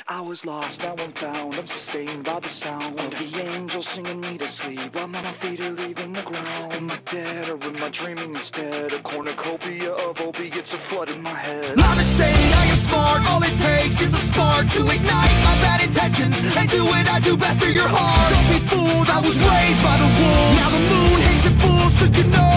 I was lost, now I'm found. I'm sustained by the sound of the angels singing me to sleep while my feet are leaving the ground. Am I dead or am I dreaming instead? A cornucopia of opiates are flooding my head. I'm insane, I am smart. All it takes is a spark to ignite my bad intentions and do what I do best for your heart. Don't be fooled, I was raised by the wolves. Now the moon hangs in full, so you know